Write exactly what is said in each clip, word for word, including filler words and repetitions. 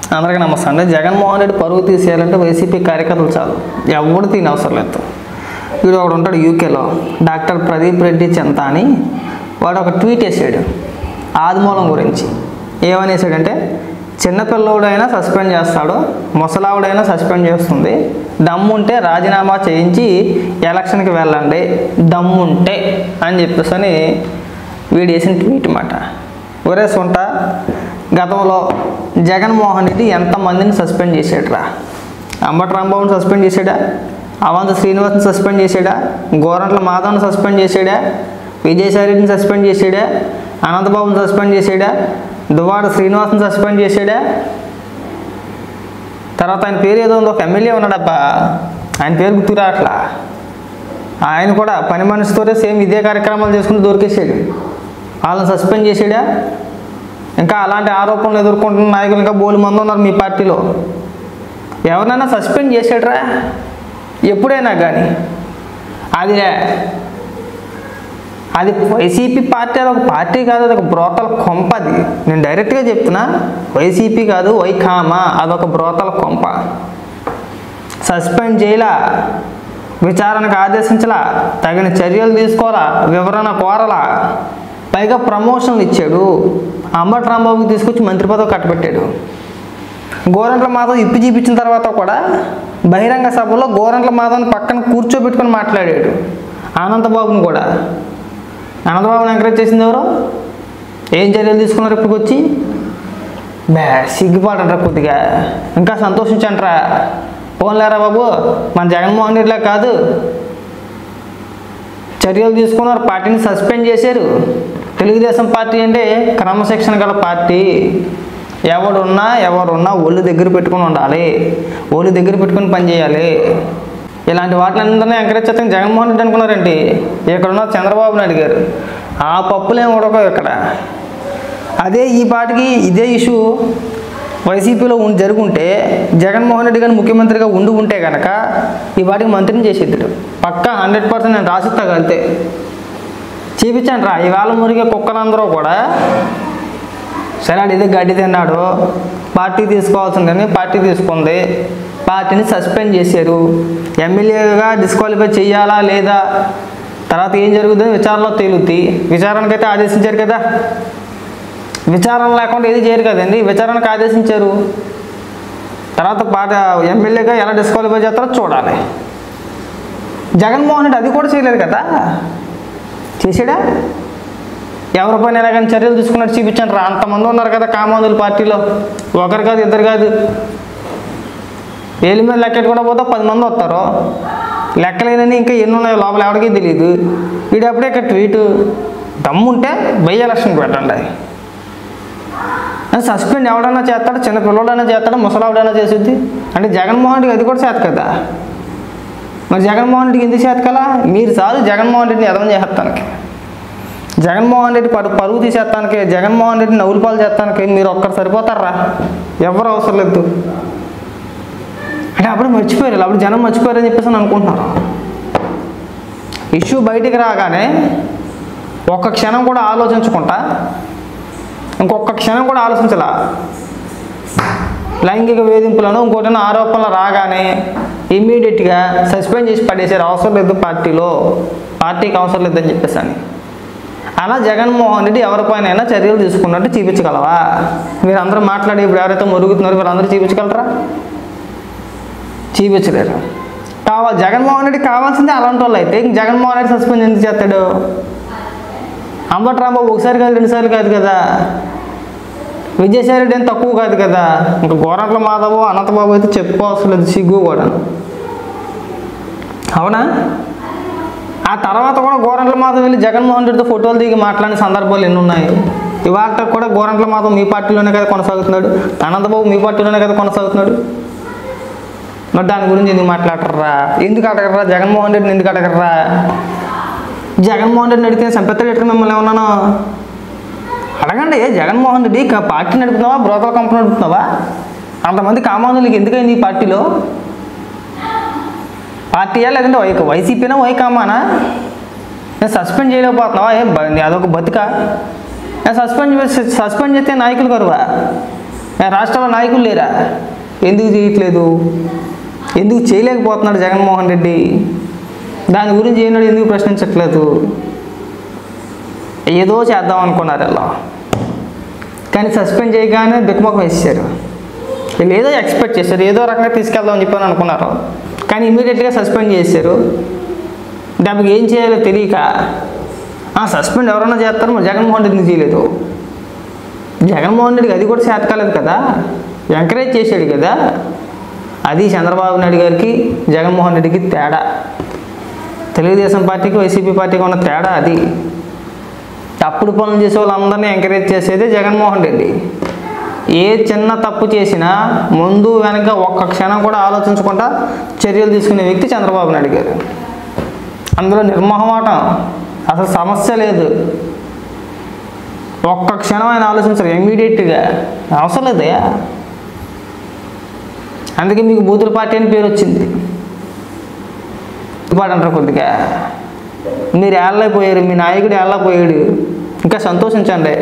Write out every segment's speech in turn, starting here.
అందరికీ నమస్తే అండి. జగన్మోహన్ రెడ్డి పరువు తీసేయాలంటే వైసీపీ కార్యకర్తలు చాలు, ఎవరు తినే అవసరం లేదు. వీడు ఒకడు ఉంటాడు యూకేలో, డాక్టర్ ప్రదీప్ రెడ్డి చెంత అని. వాడు ఒక ట్వీట్ వేసాడు ఆదిమూలం గురించి. ఏమనేసాడంటే, చిన్నపిల్లవుడైనా సస్పెండ్ చేస్తాడు, ముసలావుడైనా సస్పెండ్ చేస్తుంది, దమ్ముంటే రాజీనామా చేయించి ఎలక్షన్కి వెళ్ళండి దమ్ముంటే అని చెప్పేసి అని వీడు వేసిన ట్వీట్ మాట. ఒరే సొంట, గతంలో జగన్మోహన్ రెడ్డి ఎంతమందిని సస్పెండ్ చేసాడురా? అంబటి రాంబాబుని సస్పెండ్ చేసాడా? అవంతి శ్రీనివాస్ని సస్పెండ్ చేసాడా? గోరంట్ల మాధవ్ని సస్పెండ్ చేసాడా? విజయసాయిరెడ్డిని సస్పెండ్ చేసాడా? అనంతబాబుని సస్పెండ్ చేసాడా? దువ్వాడ శ్రీనివాస్ని సస్పెండ్ చేసాడా? తర్వాత ఆయన పేరు ఏదో ఉందో, ఒక ఎమ్మెల్యే ఉన్నాడబ్బా, ఆయన పేరు గుర్తురా అట్లా. ఆయన కూడా పని మనిషితోనే సేమ్ ఇదే కార్యక్రమాలు చేసుకుని దొరికేసాడు. వాళ్ళని సస్పెండ్ చేసాడా? ఇంకా అలాంటి ఆరోపణలు ఎదుర్కొంటున్న నాయకులు ఇంకా బోలు మంది ఉన్నారు మీ పార్టీలో. ఎవరినైనా సస్పెండ్ చేసాడరా ఎప్పుడైనా కానీ? అది అది వైసీపీ పార్టీ, అది ఒక పార్టీ కాదు, అది ఒక బ్రోతల కొంప. అది నేను డైరెక్ట్గా చెప్తున్నా, వైసీపీ కాదు వైకామా, అదొక బ్రోతల కొంప. సస్పెండ్ చేయలా, విచారణకు ఆదేశించలా, తగిన చర్యలు తీసుకోవాలా, వివరణ కోరలా, పైగా ప్రమోషన్లు ఇచ్చాడు. అంబటి రాంబాబుకి తీసుకొచ్చి మంత్రి పదవి కట్టబెట్టాడు. గోరంట్ల మాధవ్ ఇప్పి చూపించిన తర్వాత కూడా బహిరంగ సభలో గోరంట్ల మాధవ్ని పక్కన కూర్చోబెట్టుకొని మాట్లాడాడు. అనంతబాబుని కూడా. అనంతబాబుని ఎంకరేజ్ చేసింది ఎవరు? ఏం చర్యలు తీసుకున్నారు ఇప్పటికి వచ్చి? బే సిగ్గుపాటంటారా కొద్దిగా, ఇంకా సంతోషించంటారా? పోన్లేరా బాబు, మన జగన్మోహన్ రెడ్డిలా కాదు, చర్యలు తీసుకున్నారు, పార్టీని సస్పెండ్ చేశారు. తెలుగుదేశం పార్టీ అంటే క్రమశిక్షణ గల పార్టీ. ఎవడున్నా ఎవరున్నా ఒళ్ళు దగ్గర పెట్టుకుని ఉండాలి, ఒళ్ళు దగ్గర పెట్టుకుని పనిచేయాలి. ఇలాంటి వాటిలందరినీ ఎంకరేజ్ చేస్తాను జగన్మోహన్ రెడ్డి అనుకున్నారండి. ఇక్కడున్న చంద్రబాబు నాయుడు గారు ఆ పప్పులేం ఉడకవు ఇక్కడ. అదే ఈ పార్టీకి ఇదే ఇష్యూ వైసీపీలో ఉండి జరుగుంటే, జగన్మోహన్ రెడ్డి గారు ముఖ్యమంత్రిగా ఉండి ఉంటే కనుక ఈ పార్టీకి మంత్రిని చేసేద్దాడు పక్కా. హండ్రెడ్ పర్సెంట్ నేను రాసిస్తా కలితే చూపించాను రా. ఈవేళ మురిగే కుక్కలందరూ కూడా సరే ఇదే గడ్డి తిన్నాడు, పార్టీ తీసుకోవాల్సిందని పార్టీ తీసుకుంది, పార్టీని సస్పెండ్ చేశారు. ఎమ్మెల్యేగా డిస్క్వాలిఫై చేయాలా లేదా, తర్వాత ఏం జరుగుతుందని విచారణలో తేలుద్ది. విచారణకైతే ఆదేశించారు కదా, విచారణ లేకుండా ఏది చేయరు కదండి. విచారణకు ఆదేశించారు, తర్వాత పార్టీ ఎమ్మెల్యేగా ఎలా డిస్క్వాలిఫై చేస్తారో చూడాలి. జగన్మోహన్ రెడ్డి అది కూడా చేయలేదు కదా. చేసాడా? ఎవరిపైన ఎలాగైనా చర్యలు తీసుకున్నట్టు చూపించాను రా. అంతమంది ఉన్నారు కదా కామాంధుల పార్టీలో, ఒకరు కాదు ఇద్దరు కాదు, ఏళ్ళ మీద లెక్కెట్టుకుండా పోతే పది మంది వస్తారు. లెక్కలేనని ఇంకా ఎన్ని ఉన్నాయో లోపల ఎవరికీ తెలియదు. వీడు అప్పుడే ఇక్కడ ట్వీటు, దమ్ముంటే బై ఎలక్షన్ పెట్టండి. సస్పెండ్ ఎవడైనా చేస్తాడు, చిన్న పిల్లడైనా చేస్తాడు, ముసలావిడైనా చేస్తుంది. అంటే జగన్మోహన్ రెడ్డికి అది కూడా చేత కదా. మరి జగన్మోహన్ రెడ్డికి ఎందుకు చేత కదా? మీరు చాలు జగన్మోహన్ రెడ్డిని ఎదవం చేస్తానికి, జగన్మోహన్ రెడ్డి పరు పరువు తీసేస్తానికి, జగన్మోహన్ రెడ్డిని నవ్వులు పాలు చేస్తానికి మీరు ఒక్కరు సరిపోతారా? ఎవరు అవసరం లేదు. అంటే అప్పుడు మర్చిపోయారు, అప్పుడు జనం మర్చిపోయారని చెప్పేసి అని అనుకుంటున్నారు. ఇష్యూ బయటికి రాగానే ఒక్క క్షణం కూడా ఆలోచించుకుంటా, ఇంకొక క్షణం కూడా ఆలోచించాల, లైంగిక వేధింపులను ఇంకోటి ఆరోపణలు రాగానే ఇమ్మీడియట్గా సస్పెండ్ చేసి పడేసారు. అవసరం లేదు పార్టీలో, పార్టీకి అవసరం లేదని చెప్పేసి అని. అలా జగన్మోహన్ రెడ్డి ఎవరిపైనైనా చర్యలు తీసుకున్నట్టు చూపించగలవా? మీరు అందరూ మాట్లాడి ఇప్పుడు ఎవరైతే మురుగుతున్నారో వీళ్ళందరూ చూపించగలరా? చూపించలేరు. కావాలి జగన్మోహన్ రెడ్డి కావాల్సిందే అలాంటి వాళ్ళు. అయితే జగన్మోహన్ రెడ్డి సస్పెండ్ ఎందుకు చేస్తాడు? అంబటి రాంబాబు ఒకసారి కాదు రెండుసార్లు కాదు కదా, విజయసాయిరెడ్డి ఏం తక్కువ కాదు కదా. ఇంకా గోరంట్ల మాధవ్ అనంతబాబు అయితే చెప్పుకోవాల్సిన లేదు, సిగ్గు కూడా. అవునా? ఆ తర్వాత కూడా గోరంట్ల మాధవ్ వెళ్ళి జగన్మోహన్ రెడ్డితో ఫోటోలు దిగి మాట్లాడిన సందర్భాలు ఎన్ని ఉన్నాయి. ఇవాళ కూడా గోరంట్ల మాధవ్ మీ పార్టీలోనే కదా కొనసాగుతున్నాడు, అనంతబాబు మీ పార్టీలోనే కదా కొనసాగుతున్నాడు. మరి దాని గురించి ఎందుకు మాట్లాడరా? ఎందుకు అడగరా? జగన్మోహన్ రెడ్డిని ఎందుకు అడగరా? జగన్మోహన్ రెడ్డిని అడిగితే సంపెత్తలు ఎట్లా మిమ్మల్ని ఏమన్నాను? అడగండి. జగన్మోహన్ రెడ్డి పార్టీ నడుపుతున్నావా, బ్రోతల కంపెనీ నడుపుతున్నావా? అంతమంది కామాంధులకి ఎందుకైంది ఈ పార్టీలో? పార్టీయా లేదంటే వై వైసీపీనా వైకామానా? నేను సస్పెండ్ చేయలేకపోతున్నావా? ఏ అదొక బతిక? సస్పెండ్ సస్పెండ్ చేస్తే నాయకులు కరువా? రాష్ట్రంలో నాయకులు లేరా? ఎందుకు చేయట్లేదు? ఎందుకు చేయలేకపోతున్నాడు జగన్మోహన్ రెడ్డి? దాని గురించి ఏనాడు ఎందుకు ప్రశ్నించట్లేదు? ఏదో చేద్దాం అనుకున్నారు అలా, కానీ సస్పెండ్ చేయగానే బిక్కమొక్కం వేసేసారు. వీళ్ళు ఏదో ఎక్స్పెక్ట్ చేశారు, ఏదో రకంగా తీసుకెళ్దామని చెప్పని అనుకున్నారు, కానీ ఇమీడియట్గా సస్పెండ్ చేశారు. దానికి ఏం చేయాలో తెలియక సస్పెండ్ ఎవరన్నా చేస్తారు, మరి జగన్మోహన్ రెడ్డి చేయలేదు. జగన్మోహన్ రెడ్డికి అది కూడా చేత కాలేదు కదా, ఎంకరేజ్ చేశాడు కదా. అది చంద్రబాబు నాయుడు గారికి జగన్మోహన్ రెడ్డికి తేడా, తెలుగుదేశం పార్టీకి వైసీపీ పార్టీకి ఉన్న తేడా అది. తప్పుడు పనులు చేసే వాళ్ళందరినీ ఎంకరేజ్ చేసేదే జగన్మోహన్ రెడ్డి. ఏ చిన్న తప్పు చేసినా ముందు వెనక ఒక్క క్షణం కూడా ఆలోచించకుండా చర్యలు తీసుకునే వ్యక్తి చంద్రబాబు నాయుడు గారు. అందులో నిర్మోహమాటం, అసలు సమస్య లేదు. ఒక్క క్షణం ఆయన ఆలోచించరు, ఇమ్మీడియట్గా అవసరం లేదయా. అందుకే మీకు బూతుల పార్టీ అని పేరు వచ్చింది. పాట అంటారు కొద్దిగా, మీరు ఏళ్ళైపోయారు, మీ నాయకుడు ఏళ్ళైపోయాడు, ఇంకా సంతోషించండి.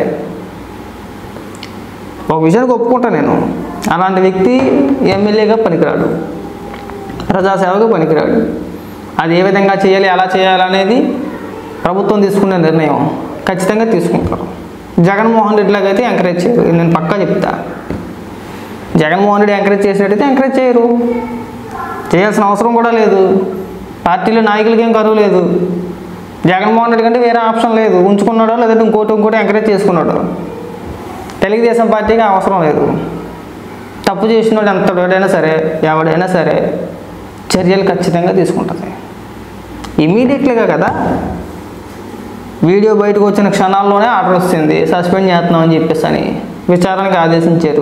ఒక విషయానికి ఒప్పుకుంటా నేను, అలాంటి వ్యక్తి ఎమ్మెల్యేగా పనికిరాడు, ప్రజాసేవగా పనికిరాడు. అది ఏ విధంగా చేయాలి, ఎలా చేయాలి అనేది ప్రభుత్వం తీసుకునే నిర్ణయం ఖచ్చితంగా తీసుకుంటారు. జగన్మోహన్ రెడ్డిలాగా అయితే ఎంకరేజ్ చేయరు, నేను పక్కా చెప్తా. జగన్మోహన్ రెడ్డి ఎంకరేజ్ చేసినట్టయితే ఎంకరేజ్ చేయరు, చేయాల్సిన అవసరం కూడా లేదు. పార్టీలో నాయకులకి ఏం కరువు లేదు. జగన్మోహన్ రెడ్డి కంటే వేరే ఆప్షన్ లేదు, ఉంచుకున్నాడో లేదంటే ఇంకోటి ఇంకోటి ఎంకరేజ్ చేసుకున్నాడు. తెలుగుదేశం పార్టీకి అవసరం లేదు. తప్పు చేసినోడు ఎంతడైనా సరే, ఎవడైనా సరే చర్యలు ఖచ్చితంగా తీసుకుంటుంది. ఇమీడియట్లీగా కదా, వీడియో బయటకు వచ్చిన క్షణాల్లోనే ఆర్డర్ వస్తుంది, సస్పెండ్ చేస్తున్నామని చెప్పేసి అని విచారణకు ఆదేశించారు.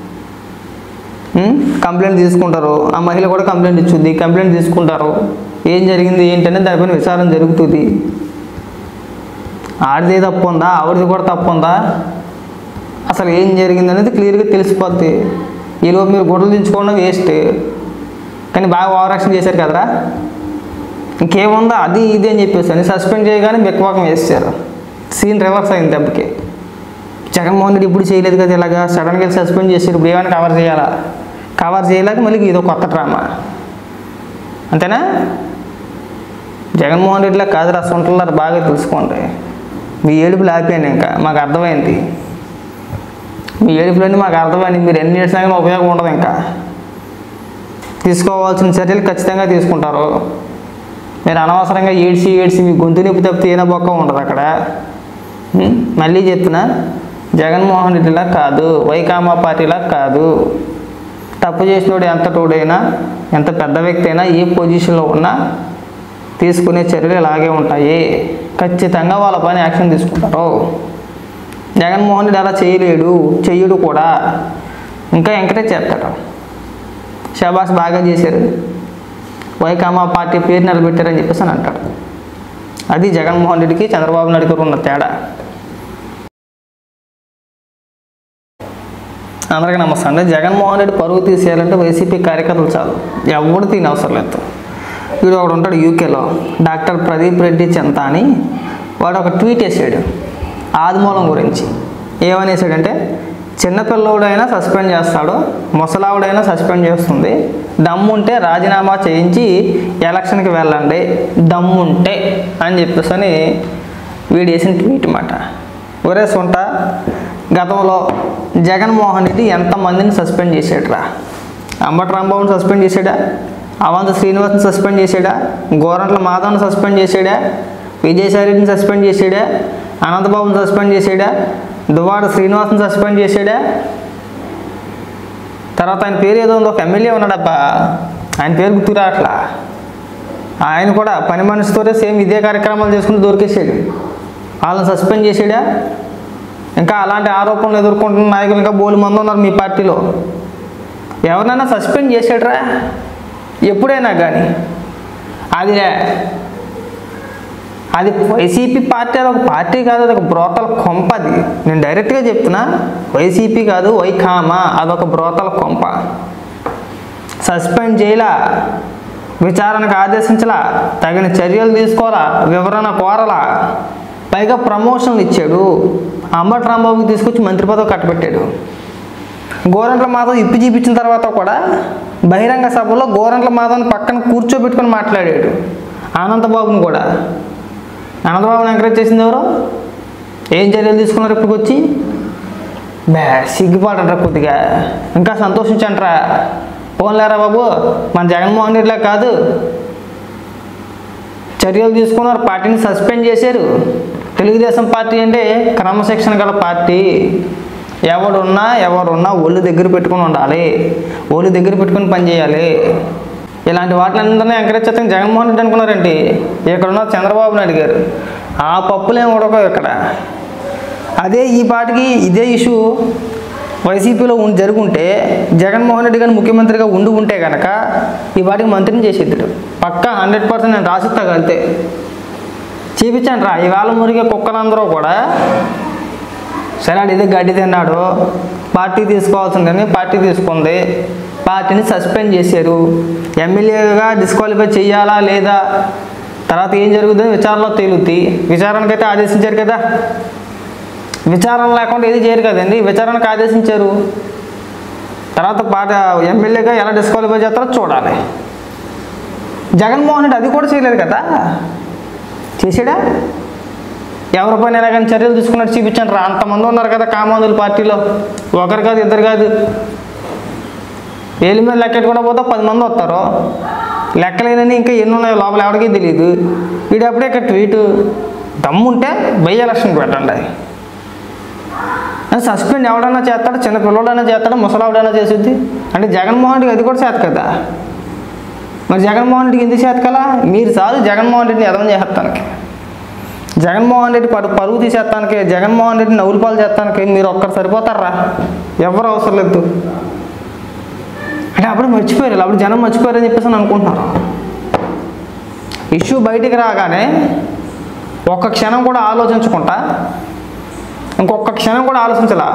కంప్లైంట్ తీసుకుంటారు, ఆ మహిళ కూడా కంప్లైంట్ ఇచ్చుద్ది, కంప్లైంట్ తీసుకుంటారు, ఏం జరిగింది ఏంటనేది దానిపైన విచారణ జరుగుతుంది. ఆడిది తప్పు ఉందా, ఆవిడది కూడా తప్పు ఉందా, అసలు ఏం జరిగింది అనేది క్లియర్గా తెలిసిపోద్ది. ఈలోపు మీరు గొడవలు దించుకోవడం వేస్ట్, కానీ బాగా ఓవరాక్షన్ చేశారు కదరా, ఇంకేముందా అది ఇది అని చెప్పేసి అని సస్పెండ్ చేయగానే బెక్కవాకం వేసారు. సీన్ రివర్స్ అయింది దెబ్బకి. జగన్మోహన్ రెడ్డి ఇప్పుడు చేయలేదు కదా, ఇలాగా సడన్గా సస్పెండ్ చేసి ఇప్పుడు ఏమైనా కవర్ చేయాలా, కవర్ చేయలేక మళ్ళీ ఇదో కొత్త డ్రామా, అంతేనా? జగన్మోహన్ రెడ్డిలా కాదు రా సొంటలారు, బాగా తెలుసుకోండి. మీ ఏడుపులు ఆపాను, ఇంకా మాకు అర్థమైంది, మీ ఏడుపులన్నీ మాకు అర్థమైంది. మీరు ఎన్ని ఏడ్చినా కానీ ఉపయోగం ఉండదు. ఇంకా తీసుకోవాల్సిన చర్యలు ఖచ్చితంగా తీసుకుంటారు. మీరు అనవసరంగా ఏడ్చి ఏడ్చి మీ గొంతు నొప్పి తప్పితే ఏనా బొక్క ఉండదు అక్కడ. మళ్ళీ చెప్తున్నా, జగన్మోహన్ రెడ్డిలా కాదు, వైకామా పార్టీలా కాదు. తప్పు చేసినోడు ఎంత తోడైనా, ఎంత పెద్ద వ్యక్తి అయినా, ఏ పొజిషన్లో ఉన్నా తీసుకునే చర్యలు ఇలాగే ఉంటాయి. ఖచ్చితంగా వాళ్ళ పైన యాక్షన్ తీసుకుంటారు. జగన్మోహన్ రెడ్డి అలా చేయలేడు, చెయ్యడు కూడా, ఇంకా ఎంకరేజ్ చేస్తాడు. షాబాస్ బాగా చేశారు, వైకామా పార్టీ పేరు నిలబెట్టారని చెప్పేసి అని అంటాడు. అది జగన్మోహన్ రెడ్డికి చంద్రబాబు నాయుడు గారు ఉన్న తేడా. అందరికీ నమస్తే అండి. జగన్మోహన్ రెడ్డి పరువు తీసేయాలంటే వైసీపీ కార్యకర్తలు చాలు, ఎవడు తినే అవసరం లేదు. వీడు ఒకడు ఉంటాడు యూకేలో, డాక్టర్ ప్రదీప్ రెడ్డి చెంత అని, వాడు ఒక ట్వీట్ వేసాడు ఆదిమూలం గురించి. ఏమనేసాడంటే, చిన్నపిల్లవుడైనా సస్పెండ్ చేస్తాడు, ముసలావుడైనా సస్పెండ్ చేస్తుంది, దమ్ముంటే రాజీనామా చేయించి ఎలక్షన్కి వెళ్ళండి దమ్ముంటే అని చెప్పేసి అని వీడు వేసిన ట్వీట్ మాట. ఒరే సొంట, గతంలో జగన్మోహన్ రెడ్డి ఎంతమందిని సస్పెండ్ చేసాడురా? అంబటి రాంబాబుని సస్పెండ్ చేశాడా, అవంతి శ్రీనివాస్ని సస్పెండ్ చేశాడా, గోరంట్ల మాధవ్ని సస్పెండ్ చేశాడా, విజయసాయిరెడ్డిని సస్పెండ్ చేశాడా, అనంతబాబుని సస్పెండ్ చేశాడా, దువ్వాడ శ్రీనివాస్ని సస్పెండ్ చేశాడా? తర్వాత ఆయన పేరు ఏదో ఉందో, ఒక ఎమ్మెల్యే ఉన్నాడబ్బా, ఆయన పేరు గుర్తురా అట్లా. ఆయన కూడా పని మనిషితోనే సేమ్ ఇదే కార్యక్రమాలు చేసుకుని దొరికేసాడు, వాళ్ళని సస్పెండ్ చేసాడా? ఇంకా అలాంటి ఆరోపణలు ఎదుర్కొంటున్న నాయకులు ఇంకా బోలు మంది ఉన్నారు మీ పార్టీలో. ఎవరినైనా సస్పెండ్ చేసాడరా ఎప్పుడైనా కానీ? అది అది వైసీపీ పార్టీ, అది ఒక పార్టీ కాదు, అది ఒక బ్రోతల కొంప. అది నేను డైరెక్ట్గా చెప్తున్నా, వైసీపీ కాదు వైకామా, అదొక బ్రోతల కొంప. సస్పెండ్ చేయలా, విచారణకు ఆదేశించలా, తగిన చర్యలు తీసుకోవాలా, వివరణ కోరలా, పైగా ప్రమోషన్లు ఇచ్చాడు. అంబటి రాంబాబుకి తీసుకొచ్చి మంత్రి పదవి కట్టబెట్టాడు. గోరంట్ల మాధవ్ ఇప్పి చూపించిన తర్వాత కూడా బహిరంగ సభలో గోరంట్ల మాధవ్ని పక్కన కూర్చోబెట్టుకొని మాట్లాడాడు అనంతబాబుని కూడా. అనంతబాబుని ఎంకరేజ్ చేసింది ఎవరు? ఏం చర్యలు తీసుకున్నారు ఇప్పటికి వచ్చి? బే సిగ్గుపాటంటారా కొద్దిగా, ఇంకా సంతోషించంటారా? పోన్లేరా బాబు, మన జగన్మోహన్ రెడ్డిలా కాదు, చర్యలు తీసుకున్నారు, పార్టీని సస్పెండ్ చేశారు. తెలుగుదేశం పార్టీ అంటే క్రమశిక్షణ గల పార్టీ. ఎవడున్నా ఎవరున్నా ఒళ్ళు దగ్గర పెట్టుకుని ఉండాలి, ఒళ్ళు దగ్గర పెట్టుకుని పనిచేయాలి. ఇలాంటి వాటిలందరినీ ఎంకరేజ్ చేస్తాను జగన్మోహన్ రెడ్డి అనుకున్నారండి. ఇక్కడున్న చంద్రబాబు నాయుడు గారు ఆ పప్పులేం ఉడకవు ఇక్కడ. అదే ఈ పాటికి ఇదే ఇష్యూ వైసీపీలో జరుగుంటే జగన్మోహన్ రెడ్డి గారు ముఖ్యమంత్రిగా ఉండి ఉంటే కనుక ఈ పాటికి మంత్రిని చేసేద్దాడు పక్కా. హండ్రెడ్ పర్సెంట్ నేను రాసిస్తా కలితే చూపించాను రా. ఈవేళ మురిగే కుక్కలందరూ కూడా సరే ఇదే గడ్డి తిన్నాడు, పార్టీ తీసుకోవాల్సిందని పార్టీ తీసుకుంది, పార్టీని సస్పెండ్ చేశారు. ఎమ్మెల్యేగా డిస్క్వాలిఫై చేయాలా లేదా, తర్వాత ఏం జరుగుతుందో విచారణలో తేలుద్ది. విచారణకైతే ఆదేశించారు కదా, విచారణ లేకుండా ఏది చేయరు కదండి. విచారణకు ఆదేశించారు, తర్వాత పార్టీ ఎమ్మెల్యేగా ఎలా డిస్క్వాలిఫై చేస్తారో చూడాలి. జగన్మోహన్ రెడ్డి అది కూడా చేయలేదు కదా, చేసాడా? ఎవరిపైన ఎలాగైనా చర్యలు తీసుకున్నట్టు చూపించాను రా. అంతమంది ఉన్నారు కదా కామాంధుల పార్టీలో, ఒకరు కాదు ఇద్దరు కాదు, ఏళ్ళ మీద లెక్కెట్టుకుండా పోతే పది మంది వస్తారు. లెక్కలేనని ఇంకా ఎన్ని ఉన్నాయో లోపల ఎవరికీ తెలియదు. వీడప్పుడే ఇక్కడ ట్వీటు దమ్ముంటే బై ఎలక్షన్కి పెట్టండి. సస్పెండ్ ఎవడైనా చేస్తాడు, చిన్న పిల్లడైనా చేస్తాడు, ముసలావిడైనా చేస్తుంది. అంటే జగన్మోహన్ రెడ్డికి అది కూడా చేత కదా. మరి జగన్మోహన్ రెడ్డికి ఎందుకు చేత కదా? మీరు చాలు జగన్మోహన్ రెడ్డిని ఎదవం చేస్తానికి, జగన్మోహన్ రెడ్డి పరు పరువు తీసేస్తానికి, జగన్మోహన్ రెడ్డిని నవ్వులు పాలు చేస్తానికి మీరు ఒక్కరు సరిపోతారా? ఎవరు అవసరం లేదు. అంటే అప్పుడు మర్చిపోయారు, అప్పుడు జనం మర్చిపోయారని చెప్పేసి అని అనుకుంటున్నారు. ఇష్యూ బయటికి రాగానే ఒక్క క్షణం కూడా ఆలోచించకుండా, ఇంకొక క్షణం కూడా ఆలోచించలా,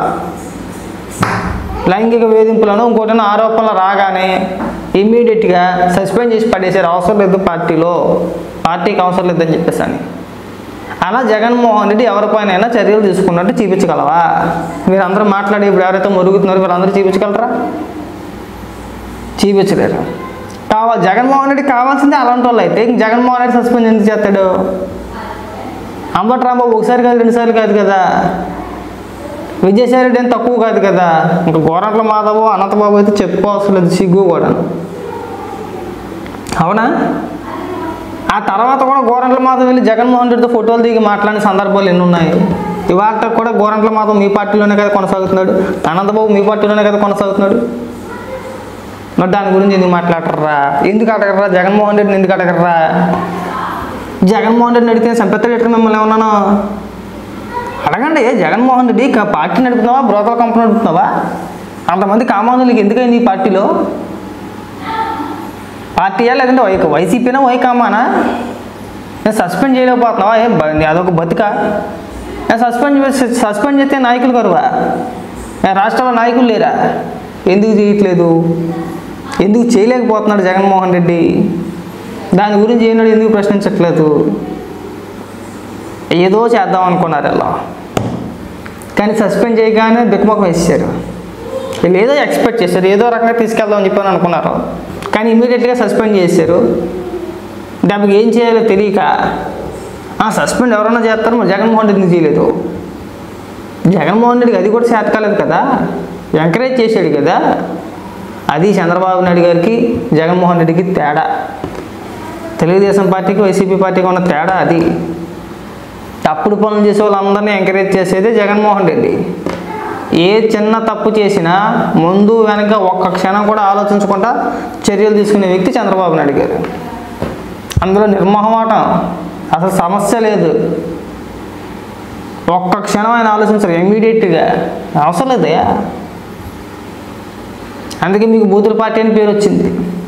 లైంగిక వేధింపులను ఇంకోటి ఆరోపణలు రాగానే ఇమ్మీడియట్గా సస్పెండ్ చేసి పడేసారు. అవసరం లేదు పార్టీలో, పార్టీకి అవసరం లేదని చెప్పేసి అని. అలా జగన్మోహన్ రెడ్డి ఎవరిపైనైనా చర్యలు తీసుకున్నట్టు చూపించగలవా? మీరు అందరూ మాట్లాడి ఇప్పుడు ఎవరైతే మురుగుతున్నారో వీళ్ళందరూ చూపించగలరా? చూపించలేరు. కావాలి జగన్మోహన్ రెడ్డి కావాల్సిందే అలాంటి వాళ్ళు అయితే ఇంక జగన్మోహన్ రెడ్డి సస్పెండ్ ఎందుకు చేస్తాడు? అంబటి రాంబాబు ఒకసారి కాదు రెండుసార్లు కాదు కదా, విజయసాయి రెడ్డి అని తక్కువ కాదు కదా. ఇంకా గోరంట్ల మాధవ్ అనంతబాబు అయితే చెప్పుకోవాల్సిన లేదు, సిగ్గు కూడా. అవునా? ఆ తర్వాత కూడా గోరంట్ల మాధవ్ వెళ్ళి జగన్మోహన్ రెడ్డితో ఫోటోలు దిగి మాట్లాడిన సందర్భాలు ఎన్ని ఉన్నాయి. ఇవాళ కూడా గోరంట్ల మాధవ్ మీ పార్టీలోనే కదా కొనసాగుతున్నాడు, అనంతబాబు మీ పార్టీలోనే కదా కొనసాగుతున్నాడు. మరి దాని గురించి ఎందుకు మాట్లాడరా? ఎందుకు అడగరా? జగన్మోహన్ రెడ్డిని ఎందుకు అడగరా? జగన్మోహన్ రెడ్డిని అడిగితే సంపెత్తలు ఎట్లా మిమ్మల్ని ఏమన్నాను అడగండి. జగన్మోహన్ రెడ్డి పార్టీ నడుపుతున్నావా, బ్రోకర్ కంపెనీ నడుపుతున్నావా? అంతమంది కామాంధులకి ఎందుకైంది ఈ పార్టీలో? పార్టీయా లేదంటే వై వైసీపీనా వైకామానా? నేను సస్పెండ్ చేయలేకపోతున్నావా? ఏం అదొక బతుక? నేను సస్పెండ్ సస్పెండ్ చేస్తే నాయకులు కరువా? రాష్ట్రంలో నాయకులు లేరా? ఎందుకు చేయట్లేదు? ఎందుకు చేయలేకపోతున్నాడు జగన్మోహన్ రెడ్డి? దాని గురించి ఏనాడు ఎందుకు ప్రశ్నించట్లేదు? ఏదో చేద్దాం అనుకున్నారు అలా, కానీ సస్పెండ్ చేయగానే దిక్కుమొఖం వేసేసారు. వీళ్ళు ఏదో ఎక్స్పెక్ట్ చేశారు, ఏదో రకంగా తీసుకెళ్దామని చెప్పని అనుకున్నారు, కానీ ఇమీడియట్గా సస్పెండ్ చేశారు. దానికి ఏం చేయాలో తెలియక సస్పెండ్ ఎవరైనా చేస్తారు, మరి జగన్మోహన్ రెడ్డిని చేయలేదు. జగన్మోహన్ రెడ్డికి అది కూడా చేత కాలేదు కదా, ఎంకరేజ్ చేశాడు కదా. అది చంద్రబాబు నాయుడు గారికి జగన్మోహన్ రెడ్డికి తేడా, తెలుగుదేశం పార్టీకి వైసీపీ పార్టీకి ఉన్న తేడా అది. తప్పుడు పనులు చేసే వాళ్ళందరినీ ఎంకరేజ్ చేసేదే జగన్మోహన్ రెడ్డి. ఏ చిన్న తప్పు చేసినా ముందు వెనక ఒక్క క్షణం కూడా ఆలోచించకుండా చర్యలు తీసుకునే వ్యక్తి చంద్రబాబు నాయుడు గారు. అందులో నిర్మోహమాటం, అసలు సమస్య లేదు. ఒక్క క్షణం ఆయన ఆలోచించరు, ఇమ్మీడియట్గా అవసరం లేదయా. అందుకే మీకు బూతుల పార్టీ అని పేరు వచ్చింది.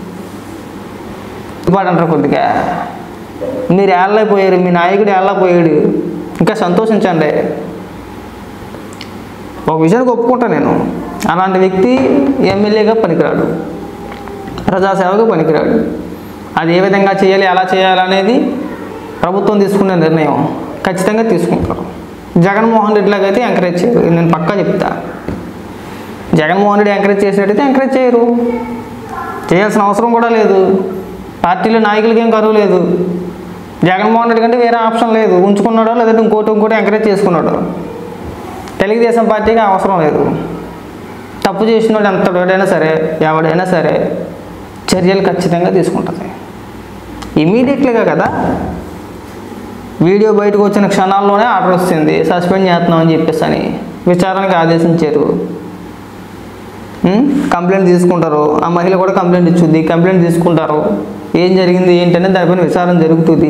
అంటారు కొద్దిగా మీరు ఏళ్ళైపోయారు, మీ నాయకుడు ఏళ్ళపోయాడు, ఇంకా సంతోషించండి. ఒక విషయానికి ఒప్పుకుంటా నేను, అలాంటి వ్యక్తి ఎమ్మెల్యేగా పనికిరాడు, ప్రజాసేవగా పనికిరాడు. అది ఏ విధంగా చేయాలి, ఎలా చేయాలనేది ప్రభుత్వం తీసుకునే నిర్ణయం ఖచ్చితంగా తీసుకుంటారు. జగన్మోహన్ రెడ్డి లాగా అయితే ఎంకరేజ్ చేయరు, నేను పక్కా చెప్తా. జగన్మోహన్ రెడ్డి ఎంకరేజ్ చేసినట్టయితే ఎంకరేజ్ చేయరు, చేయాల్సిన అవసరం కూడా లేదు. పార్టీలో నాయకులకి ఏం కరువు లేదు. జగన్మోహన్ రెడ్డి కంటే వేరే ఆప్షన్ లేదు, ఉంచుకున్నాడో లేదంటే ఇంకోటి ఇంకోటి ఎంకరేజ్ చేసుకున్నాడు. తెలుగుదేశం పార్టీకి అవసరం లేదు. తప్పు చేసినోడు ఎంతడైనా సరే ఎవడైనా సరే చర్యలు ఖచ్చితంగా తీసుకుంటుంది. ఇమీడియట్లీగా కదా, వీడియో బయటకు వచ్చిన క్షణాల్లోనే ఆర్డర్ వస్తుంది, సస్పెండ్ చేస్తున్నామని చెప్పేసి అని విచారణకు ఆదేశించారు. కంప్లైంట్ తీసుకుంటారు, ఆ మహిళ కూడా కంప్లైంట్ ఇచ్చుద్ది, కంప్లైంట్ తీసుకుంటారు, ఏం జరిగింది ఏంటనే దానిపైన విచారణ జరుగుతుంది.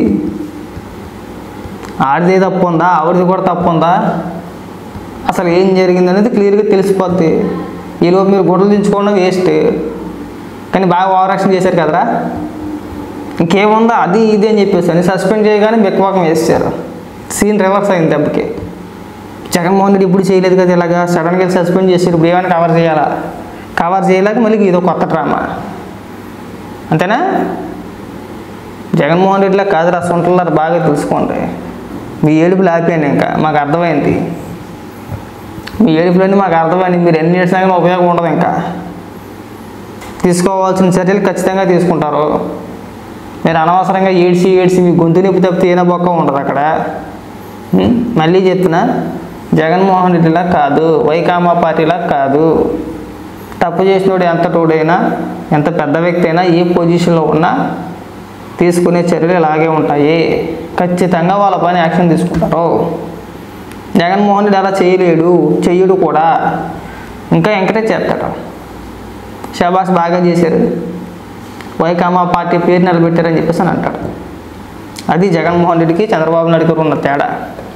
ఆడిది తప్పు ఉందా, ఆవిడది కూడా తప్పు ఉందా, అసలు ఏం జరిగింది అనేది క్లియర్గా తెలిసిపోద్ది. ఈలోపు మీరు గొడవలు దించుకోవడం వేస్ట్. కానీ బాగా ఓవరాక్షన్ చేశారు కదరా, ఇంకేముందా అది ఇది అని చెప్పేసి అని సస్పెండ్ చేయగానే బెక్కవాకం వేసారు. సీన్ రివర్స్ అయింది దెబ్బకి. జగన్మోహన్ రెడ్డి ఇప్పుడు చేయలేదు కదా, ఇలాగా సడన్గా సస్పెండ్ చేసారు, ఇప్పుడు ఏమైనా కవర్ చేయాలా, కవర్ చేయలేక మళ్ళీ ఇదో కొత్త డ్రామా. అంతేనా? జగన్మోహన్ రెడ్డిలా కాదురా, సొంటలారు బాగా తెలుసుకోండి. మీ ఏడుపులు ఆపాను, ఇంకా మాకు అర్థమైంది. మీ ఏడుపులన్నీ మాకు అర్థమైంది. మీరు ఎన్ని ఏడ్చినా కానీ ఉపయోగం ఉండదు. ఇంకా తీసుకోవాల్సిన చర్యలు ఖచ్చితంగా తీసుకుంటారు. మీరు అనవసరంగా ఏడ్చి ఏడ్చి మీ గొంతు నొప్పి తప్పితే ఏనా బొక్క ఉండదు అక్కడ. మళ్ళీ చెప్తున్నా, జగన్మోహన్ రెడ్డిలా కాదు, వైకామా పార్టీలా కాదు. తప్పు చేసినోడు ఎంత తోడైనా, ఎంత పెద్ద వ్యక్తి అయినా, ఏ పొజిషన్లో ఉన్నా తీసుకునే చర్యలు ఇలాగే ఉంటాయి. ఖచ్చితంగా వాళ్ళ పైన యాక్షన్ తీసుకుంటారు. జగన్మోహన్ రెడ్డి అలా చేయలేడు, చెయ్యడు కూడా, ఇంకా ఎంకరేజ్ చేస్తాడు. షాబాస్ బాగా చేశారు, వైకామా పార్టీ పేరు నిలబెట్టారని చెప్పేసి అని అంటాడు. అది జగన్మోహన్ రెడ్డికి చంద్రబాబు నాయుడుకి ఉన్న తేడా.